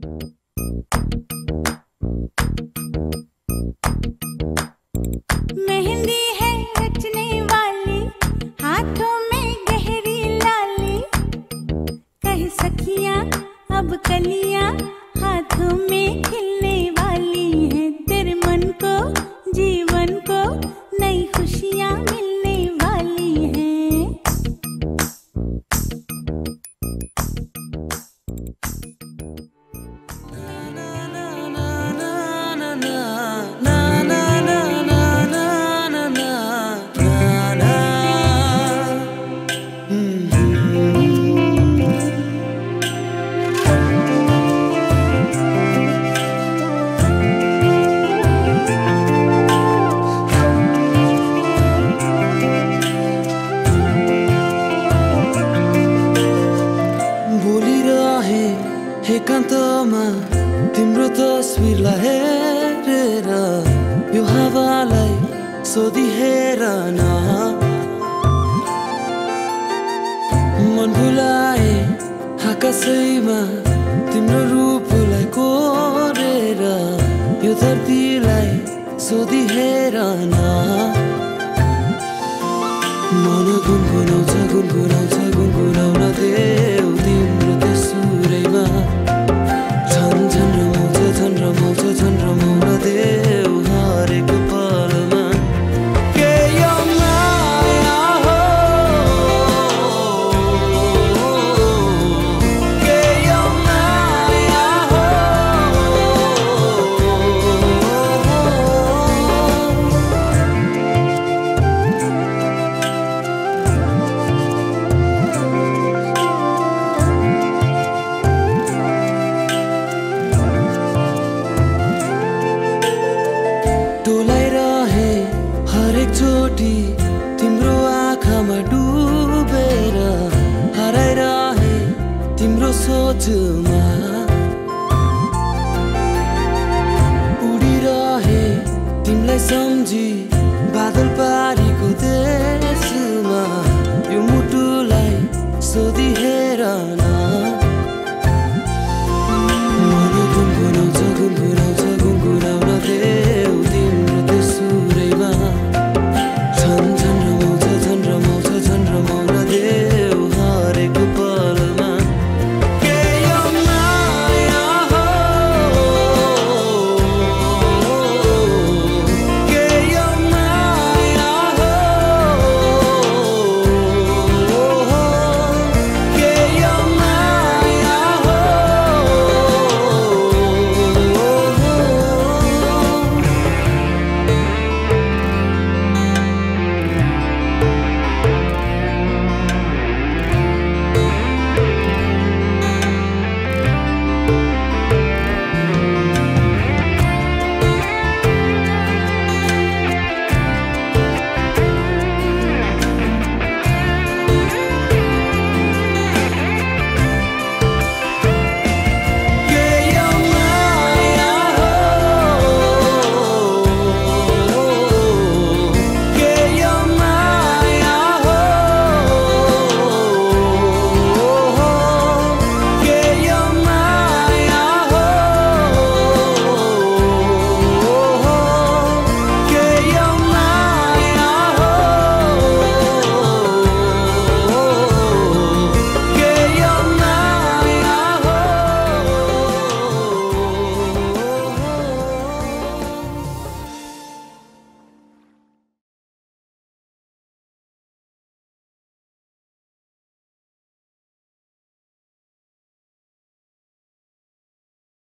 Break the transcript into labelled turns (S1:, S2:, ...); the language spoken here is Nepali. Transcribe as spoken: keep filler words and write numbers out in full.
S1: मेहंदी है रचने वाली, हाथों में गहरी लाली, कह सखियां अब कलियां हाथों में खिलने वाली हैं। तेरे मन को जीवन को नई खुशियां मिलने वाली हैं।
S2: एकान्तमा तिम्रो तस्बिरलाई हेरेर यो हावालाई सोधी हेर न, मन भुलाए आकाशैमा तिम्रो रूपलाई कोरेर यो धरतीलाई सोधी हेर न। मन गुनगुनाउँछ गुनगुनाउँछ गुनगुनाउन देऊ तिम्रो त्यो सुरैमा, झन् झन् रमाउँछ झन् रमाउँछ झन् रमाउन देऊ हरेक पलमा। के यो माया हो, के यो माया हो, डोलाइरहे हरेक चोटी तिम्रो आँखामा डुबेर, हराइरहे तिम्रो सोचमा, उडिरहे तिमीलाई सम्झी बादल पारीको देशमा, यो मुटुलाई सोधी हेर न।